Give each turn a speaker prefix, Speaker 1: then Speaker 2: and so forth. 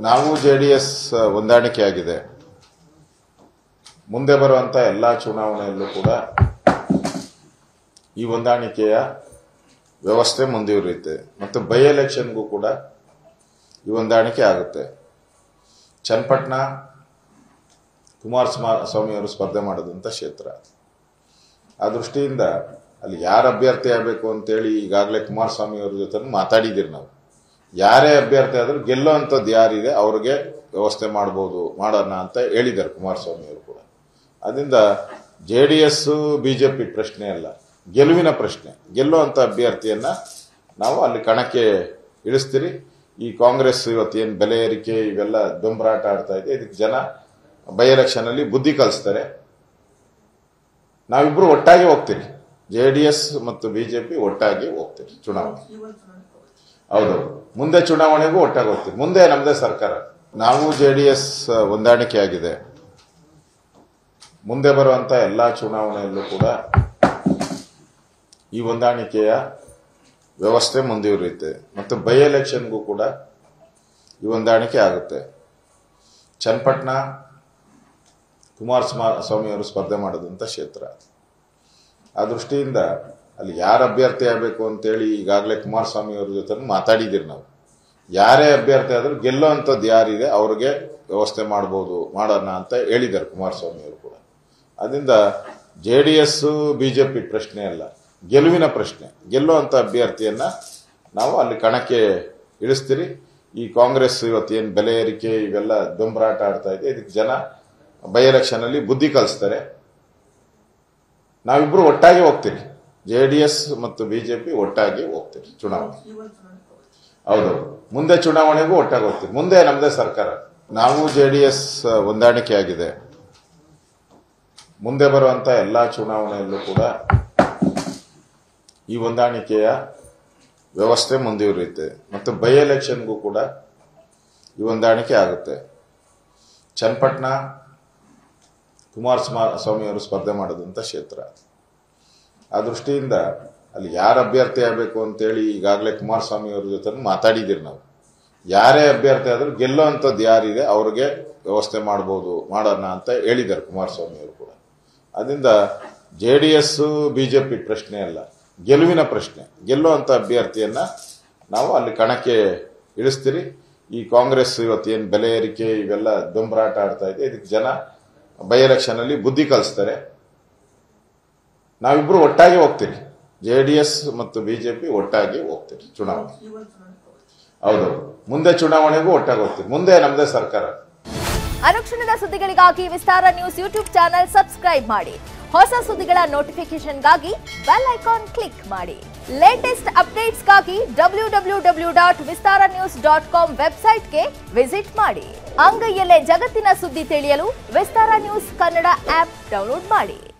Speaker 1: ನಾವು ಜೆಡಿಎಸ್ ಹೊಂದಾಣಿಕೆಯಾಗಿದೆ. ಮುಂದೆ ಬರುವಂತ ಎಲ್ಲಾ ಚುನಾವಣೆಯಲ್ಲೂ ಕೂಡ ಈ ಹೊಂದಾಣಿಕೆಯ ವ್ಯವಸ್ಥೆ ಮುಂದುವರಿಯುತ್ತೆ ಮತ್ತು ಬೈ ಎಲೆಕ್ಷನ್ಗೂ ಕೂಡ ಈ ಹೊಂದಾಣಿಕೆ ಆಗುತ್ತೆ. ಚನ್ನಪಟ್ಟಣ ಕುಮಾರಸ್ವಾಮಿ ಅವರು ಸ್ಪರ್ಧೆ ಮಾಡಿದಂಥ ಕ್ಷೇತ್ರ. ಆ ದೃಷ್ಟಿಯಿಂದ ಅಲ್ಲಿ ಯಾರು ಅಭ್ಯರ್ಥಿ ಆಗಬೇಕು ಅಂತೇಳಿ ಈಗಾಗಲೇ ಕುಮಾರಸ್ವಾಮಿ ಅವ್ರ ಜೊತೆ ಮಾತಾಡಿದ್ದೀರಿ. ನಾವು ಯಾರೇ ಅಭ್ಯರ್ಥಿ ಆದ್ರೂ ಗೆಲ್ಲುವಂಥದ್ದು ಯಾರಿದೆ ಅವ್ರಿಗೆ ವ್ಯವಸ್ಥೆ ಮಾಡೋಣ ಅಂತ ಹೇಳಿದ್ದಾರೆ ಕುಮಾರಸ್ವಾಮಿ ಅವರು ಕೂಡ. ಅದರಿಂದ JDS BJP ಪ್ರಶ್ನೆ ಅಲ್ಲ, ಗೆಲುವಿನ ಪ್ರಶ್ನೆ. ಗೆಲ್ಲುವಂಥ ಅಭ್ಯರ್ಥಿಯನ್ನ ನಾವು ಅಲ್ಲಿ ಕಣಕ್ಕೆ ಇಳಿಸ್ತೀರಿ. ಈ ಕಾಂಗ್ರೆಸ್ ಇವತ್ತೇನು ಬೆಲೆ ಏರಿಕೆ ಇವೆಲ್ಲ ದೊಂಬರಾಟ ಆಡ್ತಾ ಇದೆ, ಇದಕ್ಕೆ ಜನ ಬೈ ಎಲೆಕ್ಷನ್ ಅಲ್ಲಿ ಬುದ್ಧಿ ಕಲಿಸ್ತಾರೆ. ನಾವಿಬ್ರು ಒಟ್ಟಾಗಿ ಹೋಗ್ತೀರಿ, JDS ಮತ್ತು BJP ಒಟ್ಟಾಗಿ ಹೋಗ್ತೀರಿ ಚುನಾವಣೆ. ಹೌದೌದು, ಮುಂದೆ ಚುನಾವಣೆಗೂ ಒಟ್ಟಾಗಿ ಹೋಗ್ತೀರಿ. ಮುಂದೆ ನಮ್ಮದೇ ಸರ್ಕಾರ. ನಾವು JDS ಹೊಂದಾಣಿಕೆಯಾಗಿದೆ. ಮುಂದೆ ಬರುವಂತ ಎಲ್ಲಾ ಚುನಾವಣೆಯಲ್ಲೂ ಕೂಡ ಈ ಹೊಂದಾಣಿಕೆಯ ವ್ಯವಸ್ಥೆ ಮುಂದುವರಿಯುತ್ತೆ ಮತ್ತು ಬೈ ಎಲೆಕ್ಷನ್ಗೂ ಕೂಡ ಈ ಹೊಂದಾಣಿಕೆ ಆಗುತ್ತೆ. ಚನ್ನಪಟ್ಟಣ ಕುಮಾರಸ್ವಾಮಿ ಅವರು ಸ್ಪರ್ಧೆ ಮಾಡಿದಂಥ ಕ್ಷೇತ್ರ. ಆ ದೃಷ್ಟಿಯಿಂದ ಅಲ್ಲಿ ಯಾರು ಅಭ್ಯರ್ಥಿ ಆಗಬೇಕು ಅಂತೇಳಿ ಈಗಾಗಲೇ ಕುಮಾರಸ್ವಾಮಿ ಅವ್ರ ಜೊತೆ ಮಾತಾಡಿದ್ದೀರಿ. ನಾವು ಯಾರೇ ಅಭ್ಯರ್ಥಿ ಆದ್ರೂ ಗೆಲ್ಲುವಂಥದ್ದು ಯಾರಿದೆ ಅವ್ರಿಗೆ ವ್ಯವಸ್ಥೆ ಮಾಡೋಣ ಅಂತ ಹೇಳಿದ್ದಾರೆ ಕುಮಾರಸ್ವಾಮಿ ಅವರು ಕೂಡ. ಅದರಿಂದ JDS BJP ಪ್ರಶ್ನೆ ಅಲ್ಲ, ಗೆಲುವಿನ ಪ್ರಶ್ನೆ. ಗೆಲ್ಲುವಂಥ ಅಭ್ಯರ್ಥಿಯನ್ನ ನಾವು ಅಲ್ಲಿ ಕಣಕ್ಕೆ ಇಳಿಸ್ತೀರಿ. ಈ ಕಾಂಗ್ರೆಸ್ ಇವತ್ತೇನು ಬೆಲೆ ಏರಿಕೆ ಇವೆಲ್ಲ ದೊಂಬರಾಟ ಆಡ್ತಾ ಇದೆ, ಇದಕ್ಕೆ ಜನ ಬೈ ಎಲೆಕ್ಷನ್ ಅಲ್ಲಿ ಬುದ್ಧಿ ಕಲಿಸ್ತಾರೆ. ನಾವಿಬ್ರು ಒಟ್ಟಾಗಿ ಹೋಗ್ತೀರಿ, JDS ಮತ್ತು BJP ಒಟ್ಟಾಗಿ ಹೋಗ್ತೀರಿ ಚುನಾವಣೆ. ಹೌದೌದು, ಮುಂದೆ ಚುನಾವಣೆಗೂ ಒಟ್ಟಾಗಿ ಹೋಗ್ತೀರಿ. ಮುಂದೆ ನಮ್ಮದೇ ಸರ್ಕಾರ. ನಾವು JDS ಹೊಂದಾಣಿಕೆಯಾಗಿದೆ. ಮುಂದೆ ಬರುವಂತ ಎಲ್ಲಾ ಚುನಾವಣೆಯಲ್ಲೂ ಕೂಡ ಈ ಹೊಂದಾಣಿಕೆಯ ವ್ಯವಸ್ಥೆ ಮುಂದುವರಿಯುತ್ತೆ ಮತ್ತು ಬೈ ಎಲೆಕ್ಷನ್ಗೂ ಕೂಡ ಈ ಹೊಂದಾಣಿಕೆ ಆಗುತ್ತೆ. ಚನ್ನಪಟ್ಟಣ ಕುಮಾರಸ್ವಾಮಿ ಅವರು ಸ್ಪರ್ಧೆ ಮಾಡಿದಂಥ ಕ್ಷೇತ್ರ. ಆ ದೃಷ್ಟಿಯಿಂದ ಅಲ್ಲಿ ಯಾರು ಅಭ್ಯರ್ಥಿ ಆಗಬೇಕು ಅಂತೇಳಿ ಈಗಾಗಲೇ ಕುಮಾರಸ್ವಾಮಿ ಅವ್ರ ಜೊತೆ ಮಾತಾಡಿದ್ದೀರಿ. ನಾವು ಯಾರೇ ಅಭ್ಯರ್ಥಿ ಆದ್ರೂ ಗೆಲ್ಲುವಂಥದ್ದು ಯಾರಿದೆ ಅವ್ರಿಗೆ ವ್ಯವಸ್ಥೆ ಮಾಡೋಣ ಅಂತ ಹೇಳಿದ್ದಾರೆ ಕುಮಾರಸ್ವಾಮಿ ಅವರು ಕೂಡ. ಅದರಿಂದ JDS BJP ಪ್ರಶ್ನೆ ಅಲ್ಲ, ಗೆಲುವಿನ ಪ್ರಶ್ನೆ. ಗೆಲ್ಲುವಂಥ ಅಭ್ಯರ್ಥಿಯನ್ನ ನಾವು ಅಲ್ಲಿ ಕಣಕ್ಕೆ ಇಳಿಸ್ತೀರಿ. ಈ ಕಾಂಗ್ರೆಸ್ ಇವತ್ತೇನು ಬೆಲೆ ಏರಿಕೆ ಇವೆಲ್ಲ ದೊಂಬರಾಟ ಆಡ್ತಾ ಇದೆ, ಇದಕ್ಕೆ ಜನ ಬೈ ಎಲೆಕ್ಷನ್ ಅಲ್ಲಿ ಬುದ್ಧಿ ಕಲಿಸ್ತಾರೆ. ನಾವಿಬ್ರು ಒಟ್ಟಾಗಿ ಹೋಗ್ತೀರಿ, JDS ಮತ್ತು BJP ಒಟ್ಟಾಗಿ ಹೋಗ್ತೀರಿ ಚುನಾವಣೆ. ಹೌದೌದು, ಮುಂದೆ ಚುನಾವಣೆಗೂ ಒಟ್ಟಾಗಿ ಹೋಗ್ತೀರಿ. ಮುಂದೆ ನಮ್ಮದೇ ಸರ್ಕಾರ.
Speaker 2: ಅನುಕ್ಷಣದ ಸುದ್ದಿಗಳಿಗಾಗಿ Vistara news YouTube channel subscribe ಮಾಡಿ. ಹೊಸ ಸುದ್ದಿಗಳ ನೋಟಿಫಿಕೇಶನ್ಗಾಗಿ ಬೆಲ್ ಐಕಾನ್ ಕ್ಲಿಕ್ ಮಾಡಿ. ಲೇಟೆಸ್ಟ್ ಅಪ್ಡೇಟ್ಸ್ಗಾಗಿ www.vistaranews.com ವೆಬ್ಸೈಟ್ಗೆ ವಿಸಿಟ್ ಮಾಡಿ. ಅಂಗೈಯಲ್ಲೇ ಜಗತ್ತಿನ ಸುದ್ದಿ ತಿಳಿಯಲು Vistara news Kannada app download ಮಾಡಿ.